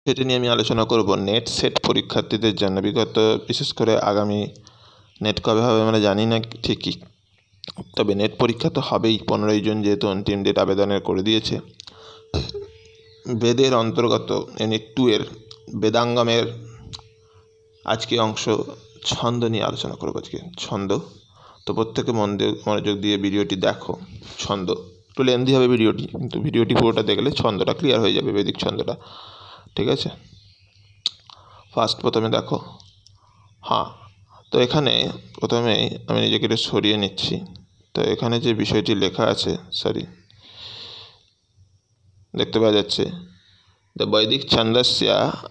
সেটি নিয়ে আমি আলোচনা করব নেট সেট পরীক্ষার্থীদের জন্য। বিগত বিশেষ করে আগামী নেট কবে হবে আমরা জানি না ঠিকই, তবে নেট পরীক্ষা তো হবেই। 15ই জুন যেহেতু অন্তিম ডেট আবেদনের করে দিয়েছে। বেদের অন্তর্গত ইউনিট 2 এর বেদাঙ্গমের আজকে অংশ ছন্দ নিয়ে আলোচনা করব। আজকে ছন্দ, তো প্রত্যেকে মনোযোগ দিয়ে ভিডিওটি দেখো। ছন্দ একটু লেন্দি হবে ভিডিওটি, কিন্তু ভিডিওটি পুরোটা দেখলে ছন্দটা ক্লিয়ার হয়ে যাবে, বেদিক ছন্দটা। ঠিক আছে, প্রথমে দেখো। তো এখানে প্রথমে আমি নিজেকে একটু সরিয়ে নিচ্ছি। তো এখানে যে বিষয়টি লেখা আছে, দেখতে পাওয়া যাচ্ছে, দ্য বৈদিক ছন্দস্য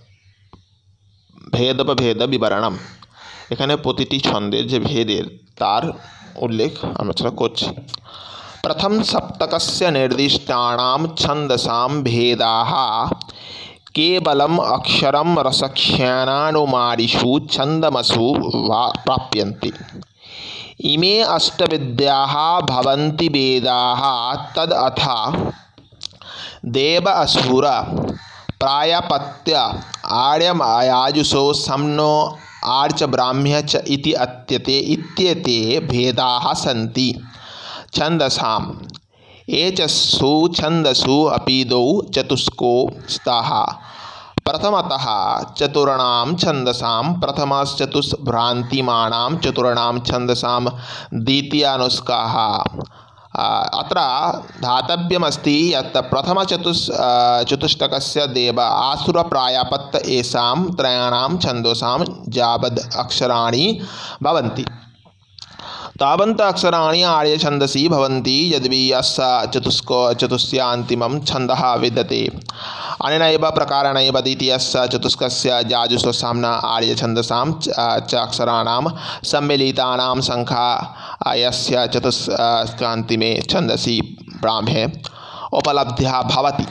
ভেদোপভেদ বিবরণম। এখানে প্রতিটি ছন্দের যে ভেদের তার উল্লেখ আমরা করছি। প্রথম সপ্তকস্য নির্দিষ্টানাম ছন্দসাম ভেদাঃ কেবলম অক্ষরম রসখ্যানানুমারিষু ছন্দমসু প্রাপ্যন্তে। ইমে অষ্টবিদ্যাः ভবन्ति वेदाः तद् अथ देव असुर प्रायापत्य आर्यमायाजुषो सम्नो आर्च ब्राह्म्य च इति इत्येते भेदाः सन्ति छन्दसाम्। एचसु छन्दसु अपि द्वौ चतुष्को स्तः। प्रथमतः चतुर्णां छन्दसां प्रथमश्चतुष्भ्रान्तिमाणां चतुर्णां छन्दसां द्वितीयानुष्काः। अत्र धातव्यमस्ति यत् प्रथमचतुष्टकस्य देव आसुर प्रायापत्त येषां त्रयाणां छन्दसां यावद् अक्षराणि भवन्ति तावन्त अक्षराणि आर्यछन्दसि भवन्ति, यद्यपि अस्य चतुष्स्यान्तिमं छन्दः विद्यते। अनेनैव प्रकारेणैव द्वितीयस्य चतुष्कस्य याजुषसाम्ना आर्यछन्दसां च अक्षराणां सम्मिलितानां संख्या यस्य चतुष्कान्तिमे छन्दसि ब्राह्मे उपलब्धा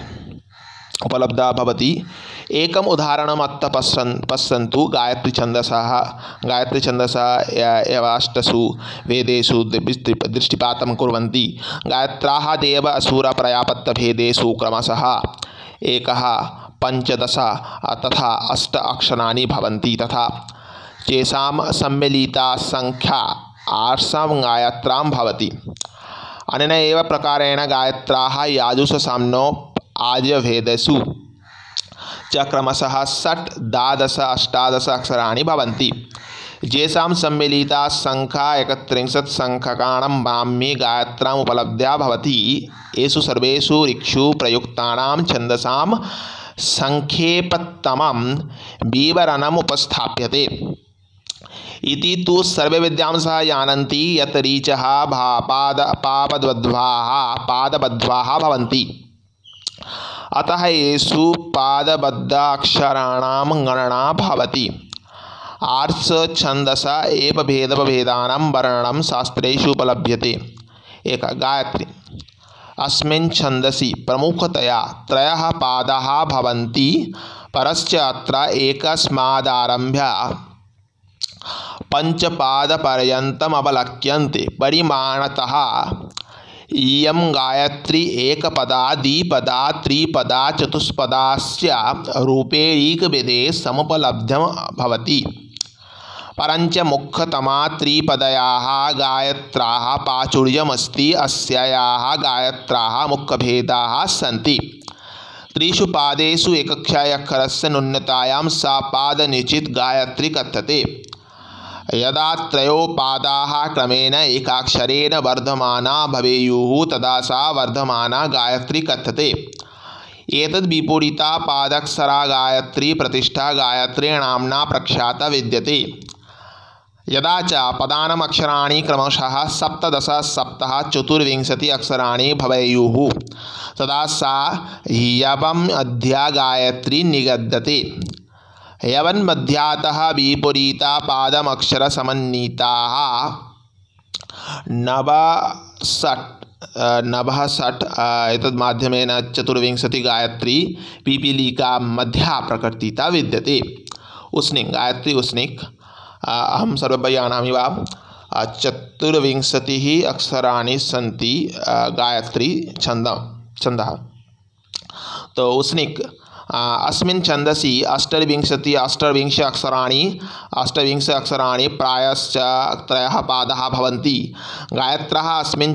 भवति। एकम् उदाहरणम् अत्र पश्यन्तु। गायत्री छन्दसः एवाष्टसु वेदेषु दृष्टिपातं कुर्वन्ति। गायत्र्याः देव असुर प्रजापत्य भेदेषु क्रमशः 1, 15 तथा 8 अक्षराणि भवन्ति, तथा तेषां सम्मिलिता संख्या 8 गायत्र्यां भवति। अनेन एव प्रकारेण गायत्र्याः याजुषसाम्नो आर्यभेदेषु च क्रमशः 6, 12, 18 अक्षराणि भवन्ति, येषां सम्मिलिता संख्या 31 संख्यकाणां ब्राह्मी गायत्र्याम् उपलब्धा भवति। येषु सर्वेषु ऋक्षु प्रयुक्तानां छन्दसां संक्षेपतमं विवरणम् उपस्थाप्यते। इति तु सर्वे विद्वांसः जानन्ति यत् ऋचः पादबद्धाः भवन्ति। अतः येषु पादबद्धाक्षराणां गणना भवति। आर्ष छन्दस एव भेदोपभेदानां वर्णनं शास्त्रेषु उपलभ्यते। 1. गायत्री। अस्मिन् छन्दसि प्रमुखतया 3 पादाः भवन्ति, परश्च अत्र एकस्मादारभ्य 5 पादपर्यन्तम् अवलोक्यन्ते। परिमाणतः इयं गायत्री एकपदा, द्विपदा, त्रिपदा, चतुष्पदास्य रूपे ऋग्वेदे समुपलब्धा भवति। परञ्च मुख्यतमा त्रिपदयाः गायत्र्याः प्राचुर्यमस्ति। अस्याः गायत्र्याः मुख्यभेदाः सन्ति। 3 पादेषु एकक्षायक्षरस्य न्यूनतायां सा पादनिश्चित गायत्री कथ्यते। यदा 3 पादाः क्रमेण एकाक्षरेण वर्धमाना भवेयुः तदा सा वर्धमाना गायत्री कथ्यते। एतद् विपरीता पादक्षरा गायत्री प्रतिष्ठा गायत्री नाम्ना प्रख्याता विद्यते। यदा च पदानाम् अक्षराणि क्रमशः 17, 7, 24 अक्षराणि भवेयुः तदा सा यवमध्या गायत्री निगद्यते। यवन्मध्यातः विपरीता पादमक्षरसमन्विताः 69 एतद् माध्यमेन 24 गायत्री पिपीलिका मध्या प्रकृतिता विद्यते। उष्णिक् गायत्री उष्णिक् अहं सर्वं जानामि वा 24 अक्षराणि सन्ति गायत्री छन्दः। तो उष्णिक् अस्मिन् छन्दसि अष्टाविंश अक्षराणि प्रायश्च त्रयः पादाः भवन्ति। गायत्र्याः अस्मिन्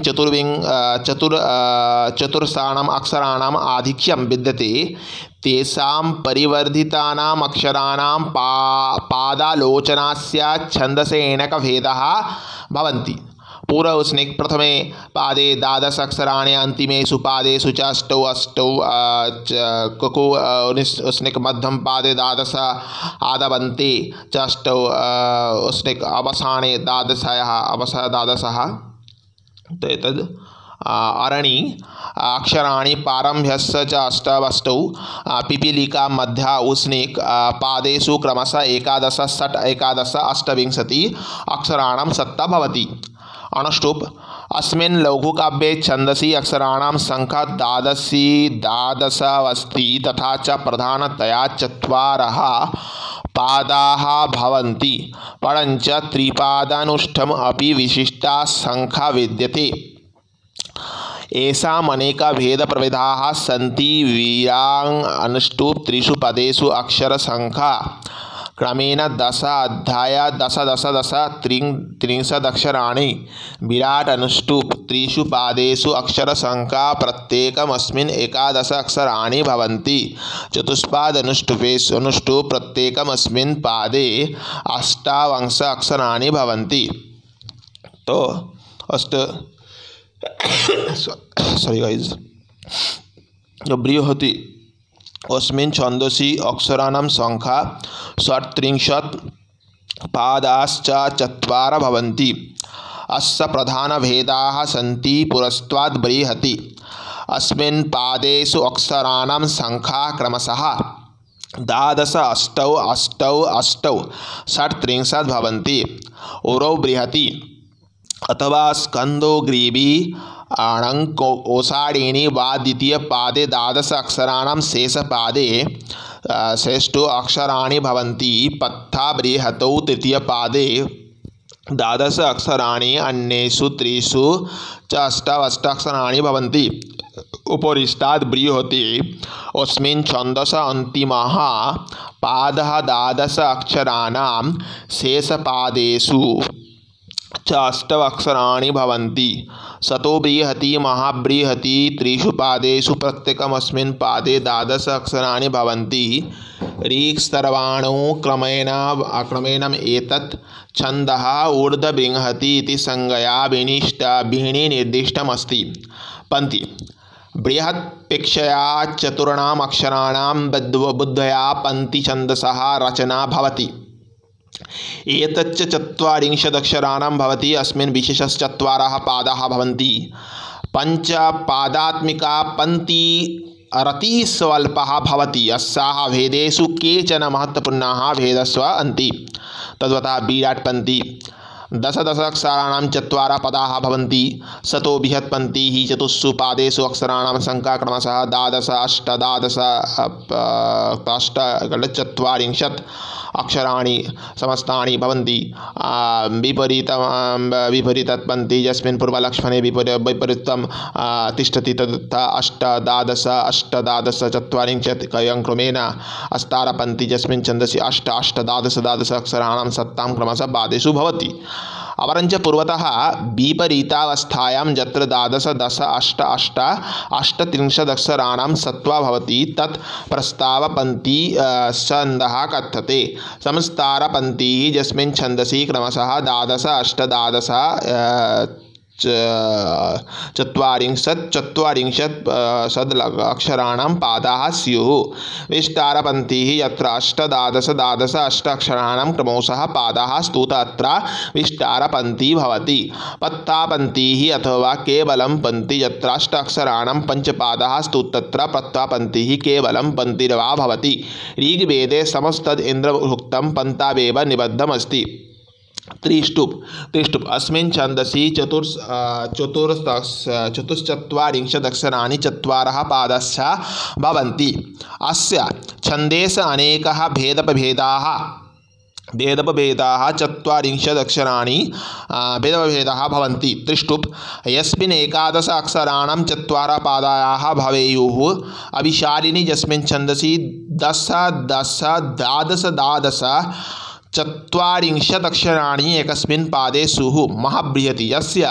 चतुर्षाणाम् अक्षराणाम् आधिक्यं विद्यते। तेषां परिवर्धितानाम् अक्षराणां पादालोचनस्य छन्दसेनकभेदाः भवन्ति। पूर्व उसनिक प्रथमे पादे द्वादश अक्षराणि, अन्तिमेषु पादेषु च अष्टौ कुकु उसनिक मध्यम पादे द्वादश, आदवन्ते च अष्टौ उसनिक अवसाने द्वादशः। तो एतद् अरणि अक्षराणि प्रारम्भस्य च अष्टौ, पिपीलिका मध्य उसनिक पादेषु क्रमशः एकादश, षट्, एकादश, अष्टाविंशति अक्षराणां सत्ता भवति। अनुष्टुप अस्मिन् लघुकाव्ये छन्दसि अक्षराणां संख्या द्वादश अस्ति, तथा च प्रधानतया चत्वारः पादाः भवन्ति, परञ्च त्रिपादानुष्ठम् अपि विशिष्टा संख्या विद्यते। येषाम् अनेका भेदप्रभेदाः सन्ति। वीराङ् अनुष्टुप् त्रिषु पदेषु अक्षरसंख्या क्रमेण 10 अध्याय 10 त्रिंशदक्षराणि। विराट् अनुष्टुप् त्रिषु पादेषु अक्षरसंख्या प्रत्येकमस्मिन् एकादश अक्षराणि भवन्ति। चतुष्पाद अनुष्टुप् प्रत्येकमस्मिन् पादे अष्टाविंश अक्षराणि भवन्ति। तो सॉरी गाइस, जो बृहति अस्मिन् छन्दसि अक्षराणां संख्या 37 पादाश्च चत्वारः भवन्ति। अस्य प्रधानभेदाः सन्ति। पुरस्ताद् बृहति अस्मिन् पादेषु अक्षराणां संख्या क्रमशः द्वादश, अष्टौ, षट्, त्रिंशत् भवन्ति। उरौ बृहति अथवा स्कंदो ग्रीवी अणङ्क ओषाढीनि वा द्वितीय पादे द्वादश अक्षराणां शेषपादे षष्ठो अक्षराणि भवन्ति। पत्था बृहतौ तृतीय पादे द्वादश अक्षराणि, अन्येषु त्रिषु च अष्टाक्षराणि भवन्ति। उपरिष्टाद् बृहति अस्मिन् छन्दसः अन्तिमः पादः द्वादश अक्षराणां शेषपादेषु च अष्टाक्षराणि भवन्ति। सतो बृहति महाबृहति त्रिषु पादेषु प्रत्येकमस्मिन् पादे द्वादश अक्षराणि भवन्ति। ऋक्सर्वाणौ क्रमेण एतत् छन्दः ऊर्ध्वबृहति इति संज्ञया निर्दिष्टमस्ति। पन्ति बृहत्पेक्षया चतुर्णाम् अक्षराणां बुद्ध्या पन्तिछन्दसः रचना भवति। एतच्च चत्वारिंशदक्षराणां भवति। अस्मिन् विशेषश्चत्वारः पादाः भवन्ति। पञ्चपादात्मिका पन्ति अतिस्वल्पः भवति। अस्याः भेदेषु केचन महत्त्वपूर्णाः भेदाः सन्ति। तद्वता विराट्पन्ति 10 अक्षराणां चत्वारः पदाः भवन्ति। सतो बृहत्पन्तिः चतुस्सु पादेषु अक्षराणां संख्या क्रमशः द्वादश, अष्टाविंशत् अक्षराणि समस्तानि भवन्ति। विपरीतपन्ति यस्मिन् पूर्वलक्ष्मणे विपरीतं तिष्ठति, तथा अष्टादश चत्वारिंशत् क्रमेण अस्तारपन्ति यस्मिन् छन्दसि अष्टादश अक्षराणां सत्तां क्रमशः पादेषु भवति। अपरञ्च पूर्वतः विपरीतावस्थायां यत्र द्वादश, 10, 8, 38 सत्त्वा भवति तत् प्रस्तावपन्ति छन्दः कथ्यते। समस्तारपन्तिः यस्मिन् छन्दसि क्रमशः द्वादश, चत्वारिंशत् अक्षराणां पादाः स्युः। विस्तारपन्तिः यत्र द्वादश, अक्षराणां क्रमशः पादाः स्तु तत्र विस्तारपन्तिः भवति। पत्तापन्तिः अथवा केवलं पन्ति यत्र अक्षराणां पञ्चपादाः स्तु तत्र पत्तापन्तिः केवलं पन्तिर्वा भवति। ऋग्वेदे समस्तद् इन्द्रभुक्तं पन्तावेव निबद्धमस्ति। त्रिष्टुप् अस्मिन् छन्दसि चतुश्चत्वारिंशदक्षराणि चत्वारः पादाश्च भवन्ति। अस्य छन्देषु अनेकाः भेदाः भेदभेदाः चत्वारिंशदक्षराणि भेदभेदाः भवन्ति। त्रिष्टुप् यस्मिन् एकादश अक्षराणां चत्वारः पादाः भवेयुः। अभिशालिनी यस्मिन् छन्दसि दश दश द्वादश द्वादश चत्वारिंशदक्षराणि एकस्मिन् पादे स्युः। महाबृहति यस्य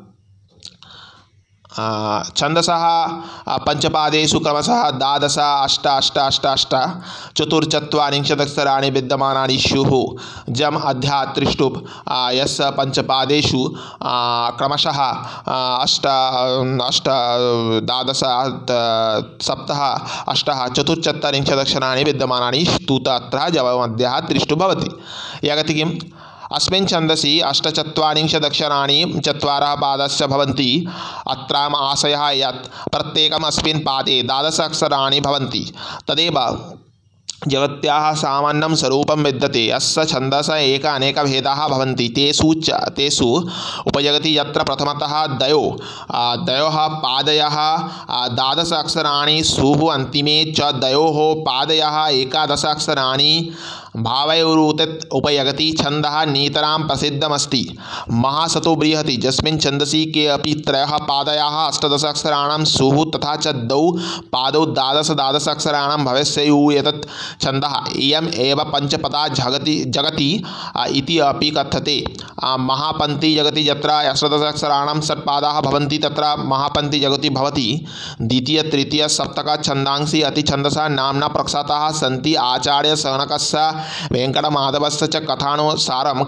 छन्दसः पंचपादेषु क्रमशः द्वादश अष्ट अष्ट अष्ट अष्ट चतुर्चत्वारिंशदक्षराणि विद्यमानानि स्युः। जम अध्या त्रिष्टुप् यस्य पंचपादेषु क्रमशः अष्ट अष्ट द्वादश सप्त अष्ट चतुर्चत्वारिंशदक्षराणि विद्यमानानि स्तुत अत्र जवमध्यः त्रिष्टुप् भवति। यगति किम् अस्मिन् छन्दसि अष्टचत्वारिंशदक्षराणि चत्वारः पादश्च भवन्ति। अत्राम् आशयः यत् प्रत्येकम् अस्मिन् पादे द्वादश अक्षराणि भवन्ति। तदेव जगत्याः सामान्यं स्वरूपं विद्यते। अस्य छन्दसः एक अनेकभेदाः भवन्ति। तेषु उपजगति यत्र प्रथमतः द्वयोः पादयोः द्वादश अक्षराणि स्युः। अन्तिमे च द्वयोः पादयोः एकादश अक्षराणि भावयोरुत उपजगति छन्दः नितरां प्रसिद्धमस्ति। महासतो बृहति यस्मिन् छन्दसि के अपि त्रयः पादयोः अष्टादश अक्षराणां स्युः तथा च द्वौ पादौ द्वादश द्वादश अक्षराणां भविष्युः। एतत् छन्दः इयम् एव पंचपदा जगति इति अपि कथ्यते। महापन्थी जगति यत्र अष्टादश अक्षराणां षट्पादाः भवन्ति तत्र महापन्थी जगति भवति। द्वितीय तृतीय सप्तक छन्दांसि अतिछन्दसः नाम्ना प्रख्याताः सन्ति। आचार्य शौनकस्य वेङ्कटमाधवस्य च कथानुसारं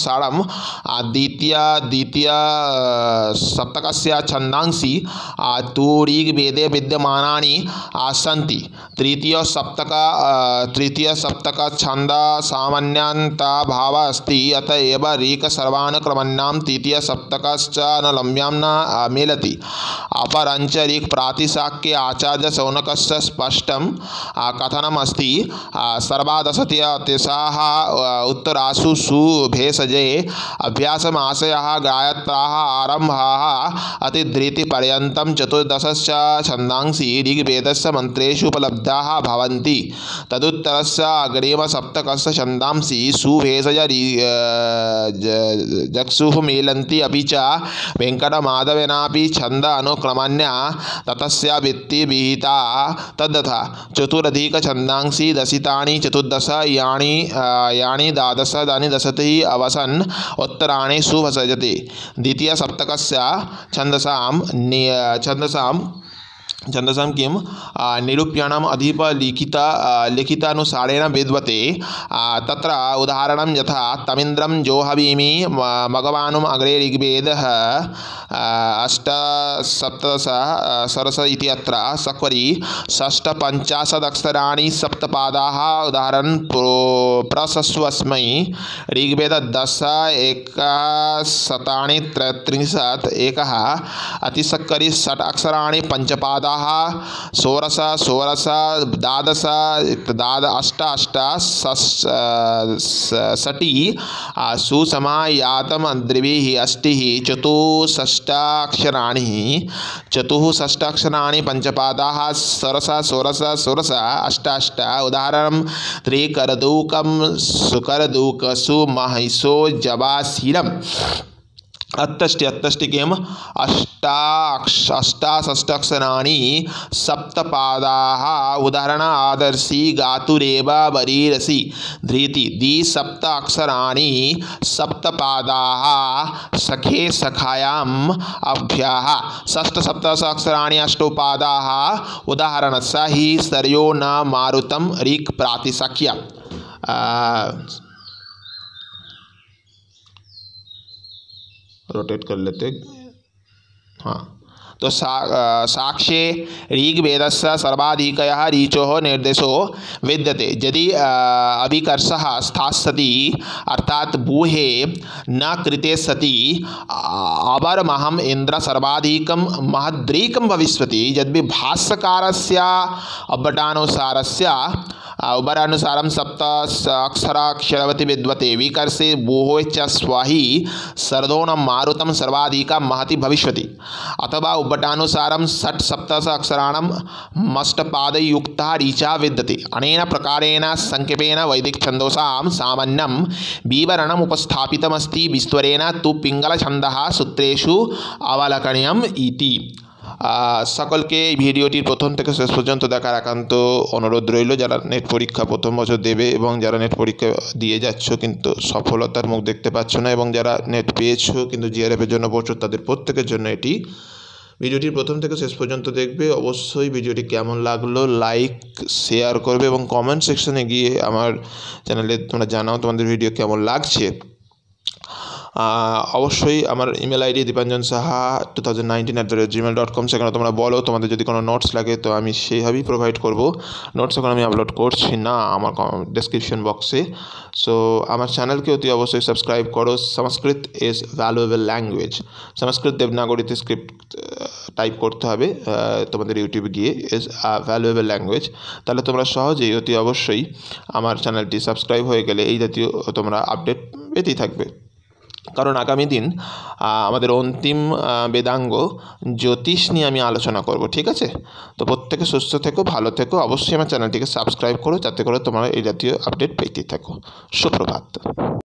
द्वितीय सप्तकस्य छन्दांसि तु ऋग्वेदे विद्यमानानि सन्ति। तृतीय सप्तक छन्द सामान्यान्तभावः अस्ति। अत एव ऋक् सर्वानुक्रमण्यां तृतीय सप्तकश्च अनुलम्ब्यां न मेलति। अपरञ्च ऋक् प्रातिशाख्ये आचार्य शौनकस्य स्पष्टं कथनमस्ति। सर्वादशत्यसाः उत्तरासु सुभेषजे अभ्यासमाशयः गायत्राः आरम्भाः अतिधृतिपर्यन्तं चतुर्दशश्च छन्दांसि ऋग्वेदस्य मन्त्रेषु उपलब्धाः भवन्ति। तदुत्तरस्य अग्रिमसप्तकस्य छन्दांसि सुभेषज जक्षुः मेलन्ति। अपि च वेङ्कटमाधवेनापि छन्द अनुक्रमण्या ततस्य वित्तिविहिता तद्यथा चतुरधिकछन्दांसि दशितानि चतुर्दश यानि द्वादश तानि दशति अवसन् उत्तराणि सुभसजते। द्वितीय सप्तकस्य छन्दसां किं निरूप्यणम् लिखितानुसारेण विद्यते। तत्र उदाहरणं यथा तमिन्द्रं जोहवीमि मघवानुम् अग्रे ऋग्वेदः अष्टसप्तदश सरस इति अत्र सक्वरि षष्ठपञ्चाशदक्षराणि सप्तपादाः। उदाहरणं प्रशस्वस्मै ऋग्वेद 10 एकशतानि 33 एकः अतिसक्करि 6 अक्षराणि पंचपादाः। षोडश द्वादश अष्ट अष्ट षष्टि सुसमायातम् द्विभिः अष्टिः चतुःषष्टाक्षराणि पंचपादाः। षोडश अष्ट अष्ट। उदाहरणं त्रिकरदूकं सुकरदूकसु महिषो जवाशीलम्। अत्तष्टि किम् अष्टाष्टाक्षराणि सप्तपादाः। उदाहरण आदर्शी गातुरेव वरीरसि धृति द्विसप्त अक्षराणि सप्तपादाः। सखे सखायाम् अभ्याः षष्ठसप्तदश अक्षराणि अष्टोपादाः। उदाहरणस्य हि स्तर्यो न मारुतं ऋक् प्रातिशाख्य। रोटेट कर लेते। हाँ, तो साक्ष्ये ऋग्वेदस्य सर्वाधिकः ऋचोः निर्देशो विद्यते। यदि अभिकर्षः स्थास्यति अर्थात बूहे न कृते सति अवरमहम् इन्द्र सर्वाधिकं महद्रीकं भविष्यति। यद्यपि भाष्यकारस्य अवटानुसारस्य उबरानुसारं सप्त अक्षराक्षरवति विद्वते विकर्षे भूः च स्वाही सर्दोनं मारुतं सर्वाधिका महति भविष्यति। अथवा उबटानुसारं षट् सप्तश अक्षराणां मष्टपादयुक्ता ऋचा विद्यते। अनेन प्रकारेण संक्षेपेण वैदिकछन्दोसां सामान्यं विवरणम् उपस्थापितमस्ति। विस्तरेण तु पिङ्गलछन्दः सूत्रेषु अवलोकनीयम् इति। সকলকে এই ভিডিওটির প্রথম থেকে শেষ পর্যন্ত দেখার একান্ত অনুরোধ রইল। যারা নেট পরীক্ষা প্রথম বছর দেবে এবং যারা নেট পরীক্ষা দিয়ে যাচ্ছ কিন্তু সফলতার মুখ দেখতে পাচ্ছ না, এবং যারা নেট পেয়েছো কিন্তু জিআরএফের জন্য পড়ছো, তাদের প্রত্যেকের জন্য এটি। ভিডিওটির প্রথম থেকে শেষ পর্যন্ত দেখবে। অবশ্যই ভিডিওটি কেমন লাগলো লাইক শেয়ার করবে এবং কমেন্ট সেকশনে গিয়ে আমার চ্যানেলে তোমরা জানাও তোমাদের ভিডিও কেমন লাগছে। অবশ্যই আমার ইমেল আইডি dipanjansaha2019@gmail.com, সেখানে তোমরা বলো তোমাদের যদি কোনো নোটস লাগে, তো আমি সেইভাবেই প্রোভাইড করব। নোটস এখন আমি আপলোড করছি না আমার ডেসক্রিপশন বক্সে। সো আমার চ্যানেলকে অতি অবশ্যই সাবস্ক্রাইব করো। Sanskrit is valuable language. Sanskrit দেবনাগরীতে স্ক্রিপ্ট টাইপ করতে হবে তোমাদের ইউটিউবে গিয়ে, ইজ ভ্যালুয়েবল ল্যাঙ্গুয়েজ। তাহলে তোমরা সহজেই অতি অবশ্যই আমার চ্যানেলটি সাবস্ক্রাইব হয়ে গেলে এই জাতীয় তোমরা আপডেট পেতেই থাকবে। কারণ আগামী দিন আমাদের অন্তিম বেদাঙ্গ জ্যোতিষ নিয়ে আমি আলোচনা করব, ঠিক আছে? তো প্রত্যেকে সুস্থ থেকো, ভালো থেকো। অবশ্যই আমার চ্যানেলটিকে সাবস্ক্রাইব করো যাতে করে তোমরা এই জাতীয় আপডেট পেতেই থাকো। সুপ্রভাত।